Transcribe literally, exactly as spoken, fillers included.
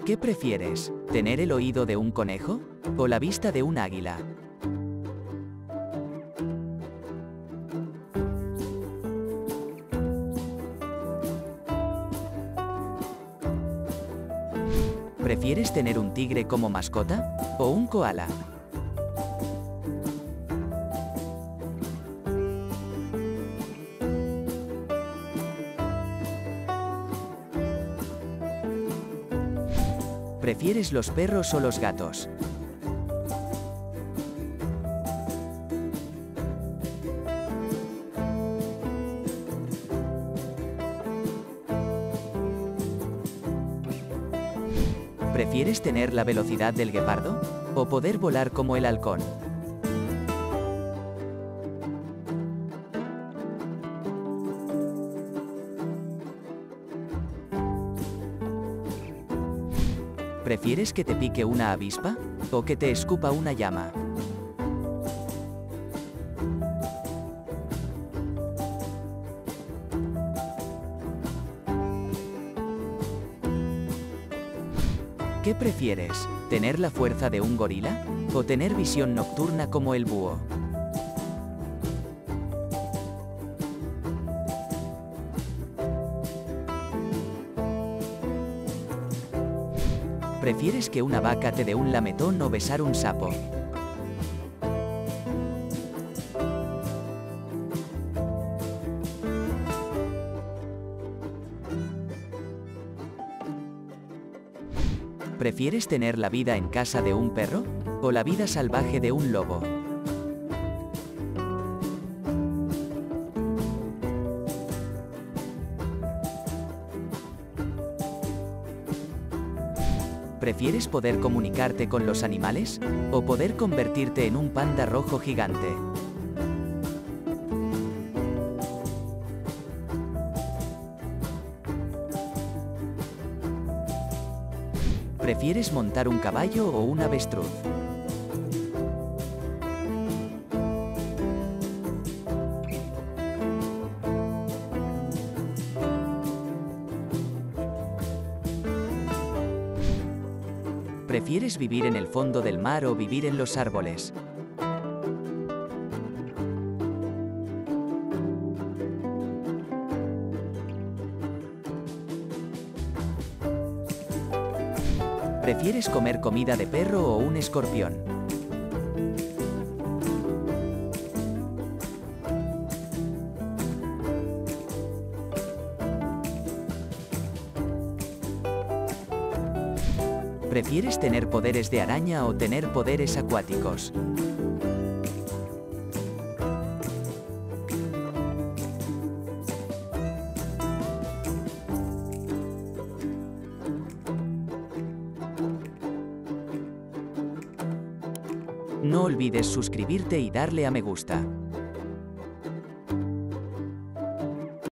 ¿Qué prefieres? ¿Tener el oído de un conejo o la vista de un águila? ¿Prefieres tener un tigre como mascota o un koala? ¿Prefieres los perros o los gatos? ¿Prefieres tener la velocidad del guepardo o poder volar como el halcón? ¿Prefieres que te pique una avispa o que te escupa una llama? ¿Qué prefieres? ¿Tener la fuerza de un gorila o tener visión nocturna como el búho? ¿Prefieres que una vaca te dé un lametón o besar un sapo? ¿Prefieres tener la vida en casa de un perro o la vida salvaje de un lobo? ¿Prefieres poder comunicarte con los animales o poder convertirte en un panda rojo gigante? ¿Prefieres montar un caballo o un avestruz? ¿Prefieres vivir en el fondo del mar o vivir en los árboles? ¿Prefieres comer comida de perro o un escorpión? ¿Prefieres tener poderes de araña o tener poderes acuáticos? No olvides suscribirte y darle a me gusta.